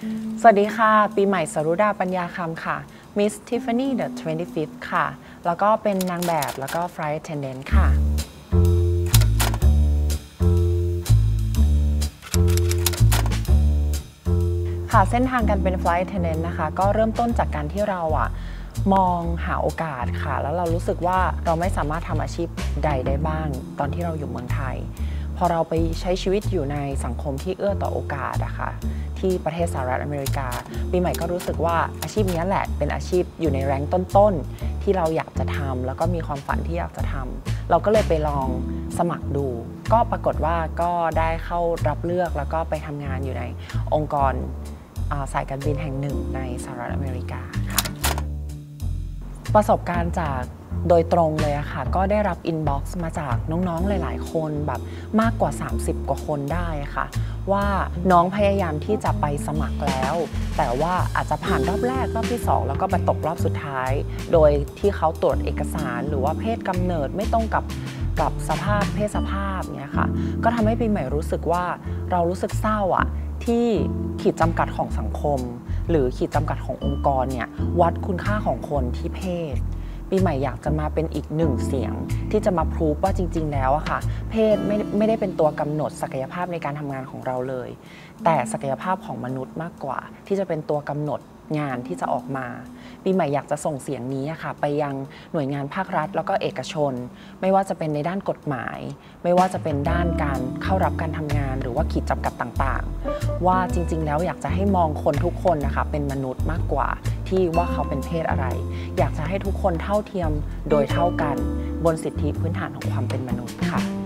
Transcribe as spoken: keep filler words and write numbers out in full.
สวัสดีค่ะปีใหม่สรุดาปัญญาคำค่ะ Miss Tiffany the ยี่สิบห้า ค่ะแล้วก็เป็นนางแบบแล้วก็ Flight Attendant ค่ะค่ะเส้นทางการเป็น Flight Attendant นะคะก็เริ่มต้นจากการที่เราอะมองหาโอกาสค่ะแล้วเรารู้สึกว่าเราไม่สามารถทำอาชีพใดได้บ้างตอนที่เราอยู่เมืองไทยพอเราไปใช้ชีวิตอยู่ในสังคมที่เอื้อต่อโอกาสอะค่ะที่ประเทศสหรัฐอเมริกาปีใหม่ก็รู้สึกว่าอาชีพนี้แหละเป็นอาชีพอยู่ในแรงต้นๆที่เราอยากจะทำแล้วก็มีความฝันที่อยากจะทำเราก็เลยไปลองสมัครดูก็ปรากฏว่าก็ได้เข้ารับเลือกแล้วก็ไปทำงานอยู่ในองค์กรสายการบินแห่งหนึ่งในสหรัฐอเมริกาค่ะประสบการณ์จากโดยตรงเลยอะค่ะก็ได้รับอินบ็อกซ์มาจากน้องๆหลายๆคนแบบมากกว่าสามสิบกว่าคนได้ค่ะว่าน้องพยายามที่จะไปสมัครแล้วแต่ว่าอาจจะผ่านรอบแรกรอบที่สองแล้วก็มาตกรอบสุดท้ายโดยที่เขาตรวจเอกสารหรือว่าเพศกำเนิดไม่ตรงกับกับสภาพเพศสภาพเนี่ยค่ะก็ทำให้ปีใหม่รู้สึกว่าเรารู้สึกเศร้าอะที่ขีดจำกัดของสังคมหรือขีดจำกัดขององค์กรเนี่ยวัดคุณค่าของคนที่เพศปีใหม่อยากจะมาเป็นอีกหนึ่งเสียงที่จะมาพรูฟว่าจริงๆแล้วอะค่ะเพศไม่ไม่ได้เป็นตัวกำหนดศักยภาพในการทำงานของเราเลยแต่ศักยภาพของมนุษย์มากกว่าที่จะเป็นตัวกำหนดงานที่จะออกมาปีใหม่อยากจะส่งเสียงนี้ค่ะไปยังหน่วยงานภาครัฐแล้วก็เอกชนไม่ว่าจะเป็นในด้านกฎหมายไม่ว่าจะเป็นด้านการเข้ารับการทำงานหรือว่าขีดจำกัดต่างๆว่าจริงๆแล้วอยากจะให้มองคนทุกคนนะคะเป็นมนุษย์มากกว่าที่ว่าเขาเป็นเพศอะไรอยากจะให้ทุกคนเท่าเทียมโดยเท่ากันบนสิทธิพื้นฐานของความเป็นมนุษย์ค่ะ